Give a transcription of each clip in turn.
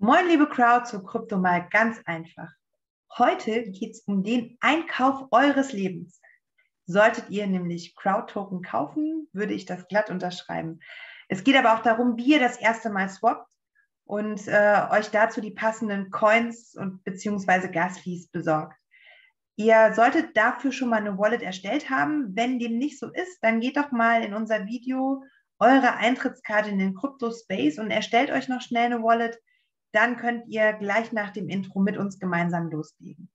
Moin, liebe Crowd, zur Krypto mal ganz einfach. Heute geht es um den Einkauf eures Lebens. Solltet ihr nämlich Crowd-Token kaufen, würde ich das glatt unterschreiben. Es geht aber auch darum, wie ihr das erste Mal swappt und euch dazu die passenden Coins und beziehungsweise Gas-Fees besorgt. Ihr solltet dafür schon mal eine Wallet erstellt haben. Wenn dem nicht so ist, dann geht doch mal in unser Video eure Eintrittskarte in den Crypto-Space und erstellt euch noch schnell eine Wallet. Dann könnt ihr gleich nach dem Intro mit uns gemeinsam loslegen.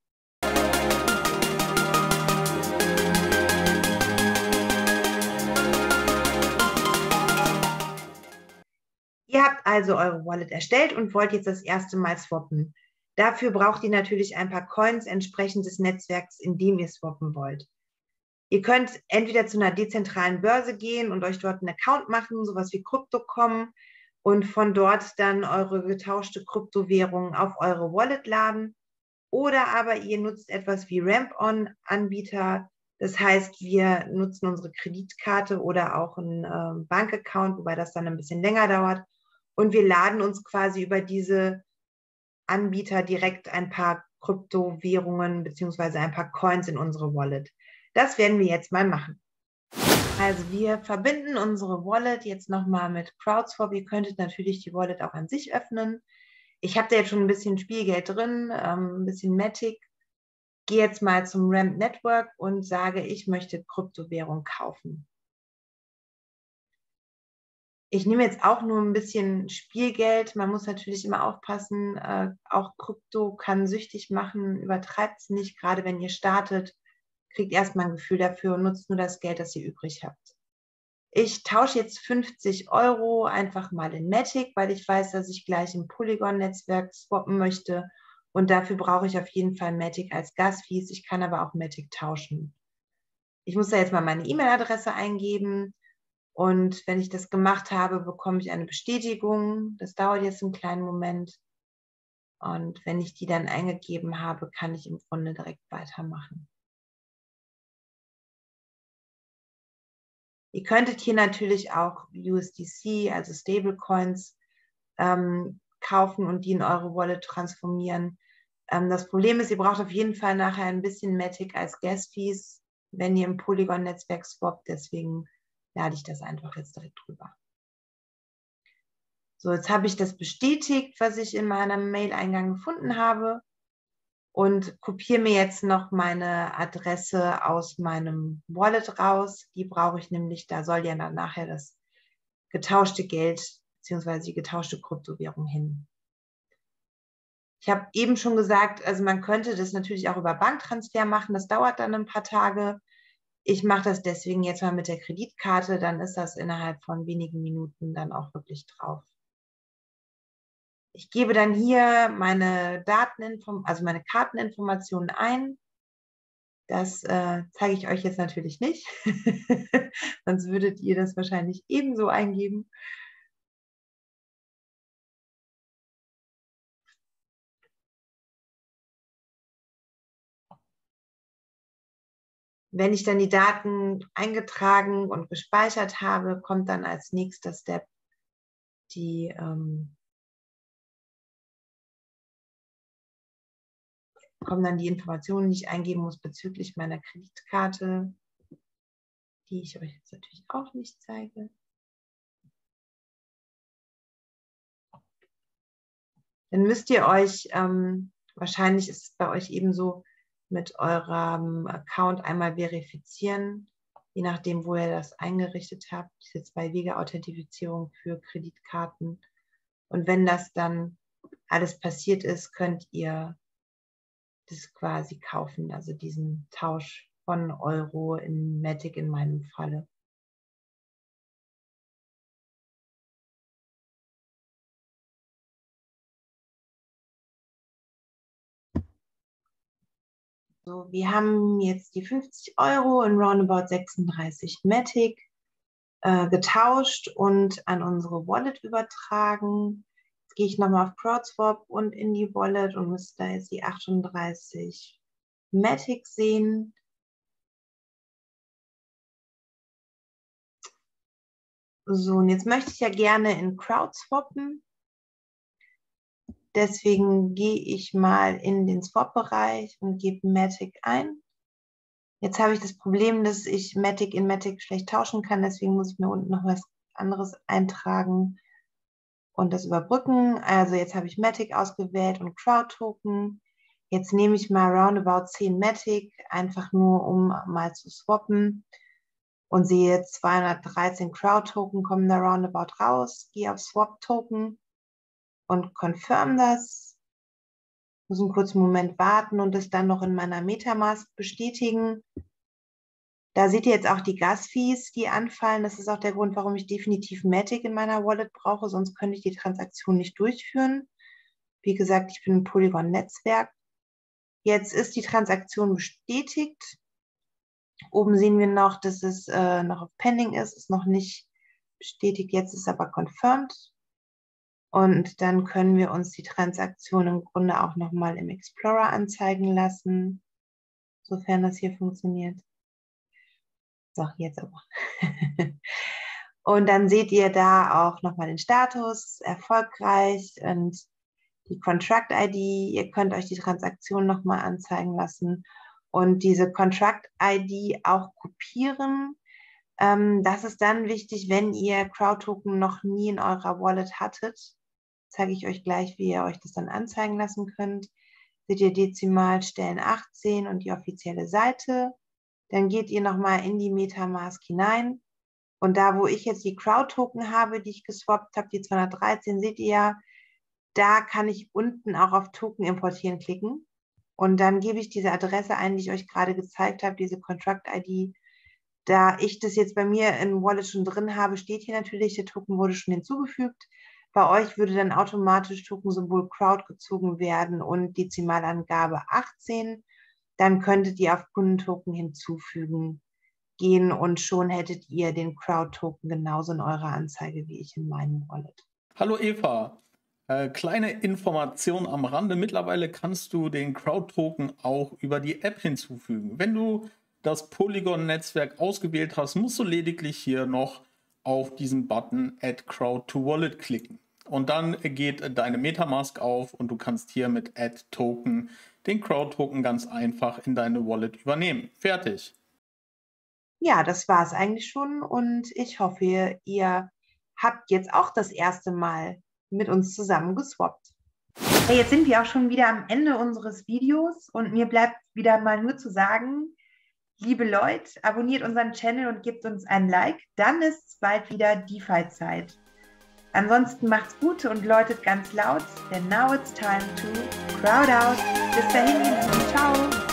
Ihr habt also eure Wallet erstellt und wollt jetzt das erste Mal swappen. Dafür braucht ihr natürlich ein paar Coins entsprechend des Netzwerks, in dem ihr swappen wollt. Ihr könnt entweder zu einer dezentralen Börse gehen und euch dort einen Account machen, sowas wie Crypto.com, und von dort dann eure getauschte Kryptowährung auf eure Wallet laden. Oder aber ihr nutzt etwas wie Ramp-On-Anbieter. Das heißt, wir nutzen unsere Kreditkarte oder auch einen Bankaccount, wobei das dann ein bisschen länger dauert. Und wir laden uns quasi über diese Anbieter direkt ein paar Kryptowährungen bzw. ein paar Coins in unsere Wallet. Das werden wir jetzt mal machen. Also wir verbinden unsere Wallet jetzt nochmal mit CrowdSwap. Ihr könntet natürlich die Wallet auch an sich öffnen. Ich habe da jetzt schon ein bisschen Spielgeld drin, ein bisschen Matic. Gehe jetzt mal zum Ramp Network und sage, ich möchte Kryptowährung kaufen. Ich nehme jetzt auch nur ein bisschen Spielgeld. Man muss natürlich immer aufpassen. Auch Krypto kann süchtig machen. Übertreibt es nicht, gerade wenn ihr startet. Kriegt erstmal ein Gefühl dafür und nutzt nur das Geld, das ihr übrig habt. Ich tausche jetzt 50 € einfach mal in Matic, weil ich weiß, dass ich gleich im Polygon-Netzwerk swappen möchte. Und dafür brauche ich auf jeden Fall Matic als Gas-Fees. Ich kann aber auch Matic tauschen. Ich muss da jetzt mal meine E-Mail-Adresse eingeben. Und wenn ich das gemacht habe, bekomme ich eine Bestätigung. Das dauert jetzt einen kleinen Moment. Und wenn ich die dann eingegeben habe, kann ich im Grunde direkt weitermachen. Ihr könntet hier natürlich auch USDC, also Stablecoins, kaufen und die in eure Wallet transformieren. Das Problem ist, ihr braucht auf jeden Fall nachher ein bisschen Matic als Gas-Fees, wenn ihr im Polygon-Netzwerk swappt. Deswegen lade ich das einfach jetzt direkt drüber. So, jetzt habe ich das bestätigt, was ich in meinem Mail-Eingang gefunden habe, und kopiere mir jetzt noch meine Adresse aus meinem Wallet raus. Die brauche ich nämlich, da soll ja dann nachher das getauschte Geld bzw. die getauschte Kryptowährung hin. Ich habe eben schon gesagt, also man könnte das natürlich auch über Banktransfer machen. Das dauert dann ein paar Tage. Ich mache das deswegen jetzt mal mit der Kreditkarte. Dann ist das innerhalb von wenigen Minuten dann auch wirklich drauf. Ich gebe dann hier meine also meine Karteninformationen ein. Das zeige ich euch jetzt natürlich nicht. Sonst würdet ihr das wahrscheinlich ebenso eingeben. Wenn ich dann die Daten eingetragen und gespeichert habe, kommt dann als nächster Step kommen dann die Informationen, die ich eingeben muss bezüglich meiner Kreditkarte, die ich euch jetzt natürlich auch nicht zeige. Dann müsst ihr euch, wahrscheinlich ist es bei euch ebenso, mit eurem Account einmal verifizieren, je nachdem, wo ihr das eingerichtet habt. Das ist jetzt bei Wege-Authentifizierung für Kreditkarten. Und wenn das dann alles passiert ist, könnt ihr das quasi kaufen, also diesen Tausch von Euro in Matic in meinem Falle. So, wir haben jetzt die 50 € in roundabout 36 Matic getauscht und an unsere Wallet übertragen. Jetzt gehe ich nochmal auf CrowdSwap und in die Wallet und müsste da jetzt die 38 Matic sehen. So, und jetzt möchte ich ja gerne in Crowd swappen. Deswegen gehe ich mal in den Swap-Bereich und gebe Matic ein. Jetzt habe ich das Problem, dass ich Matic in Matic schlecht tauschen kann. Deswegen muss ich mir unten noch was anderes eintragen und das überbrücken. Also jetzt habe ich Matic ausgewählt und Crowd-Token. Jetzt nehme ich mal roundabout 10 Matic, einfach nur um mal zu swappen. Und sehe 213 Crowd-Token kommen da roundabout raus. Gehe auf Swap-Token und confirm das. Muss einen kurzen Moment warten und es dann noch in meiner Metamask bestätigen. Da seht ihr jetzt auch die Gas-Fees, die anfallen. Das ist auch der Grund, warum ich definitiv Matic in meiner Wallet brauche, sonst könnte ich die Transaktion nicht durchführen. Wie gesagt, ich bin im Polygon-Netzwerk. Jetzt ist die Transaktion bestätigt. Oben sehen wir noch, dass es noch auf Pending ist noch nicht bestätigt. Jetzt ist aber confirmed. Und dann können wir uns die Transaktion im Grunde auch nochmal im Explorer anzeigen lassen, sofern das hier funktioniert. So, jetzt aber. Und dann seht ihr da auch nochmal den Status, erfolgreich und die Contract-ID. Ihr könnt euch die Transaktion nochmal anzeigen lassen und diese Contract-ID auch kopieren. Das ist dann wichtig, wenn ihr Crowd-Token noch nie in eurer Wallet hattet. Zeige ich euch gleich, wie ihr euch das dann anzeigen lassen könnt. Seht ihr Dezimalstellen 18 und die offizielle Seite. Dann geht ihr nochmal in die Metamask hinein. Und da, wo ich jetzt die Crowd-Token habe, die ich geswappt habe, die 213, seht ihr ja, da kann ich unten auch auf Token importieren klicken. Und dann gebe ich diese Adresse ein, die ich euch gerade gezeigt habe, diese Contract-ID. Da ich das jetzt bei mir im Wallet schon drin habe, steht hier natürlich, der Token wurde schon hinzugefügt. Bei euch würde dann automatisch Tokensymbol Crowd gezogen werden und Dezimalangabe 18. Dann könntet ihr auf Kundentoken hinzufügen gehen und schon hättet ihr den Crowd-Token genauso in eurer Anzeige wie ich in meinem Wallet. Hallo Eva, kleine Information am Rande. Mittlerweile kannst du den Crowd-Token auch über die App hinzufügen. Wenn du das Polygon-Netzwerk ausgewählt hast, musst du lediglich hier noch auf diesen Button Add Crowd to Wallet klicken. Und dann geht deine Metamask auf und du kannst hier mit Add Token den Crowd-Token ganz einfach in deine Wallet übernehmen. Fertig. Ja, das war es eigentlich schon und ich hoffe, ihr habt jetzt auch das erste Mal mit uns zusammen geswappt. Hey, jetzt sind wir auch schon wieder am Ende unseres Videos und mir bleibt wieder mal nur zu sagen, liebe Leute, abonniert unseren Channel und gebt uns ein Like, dann ist es bald wieder DeFi-Zeit. Ansonsten macht's gut und läutet ganz laut, denn now it's time to crowd out. Bis dahin, ciao!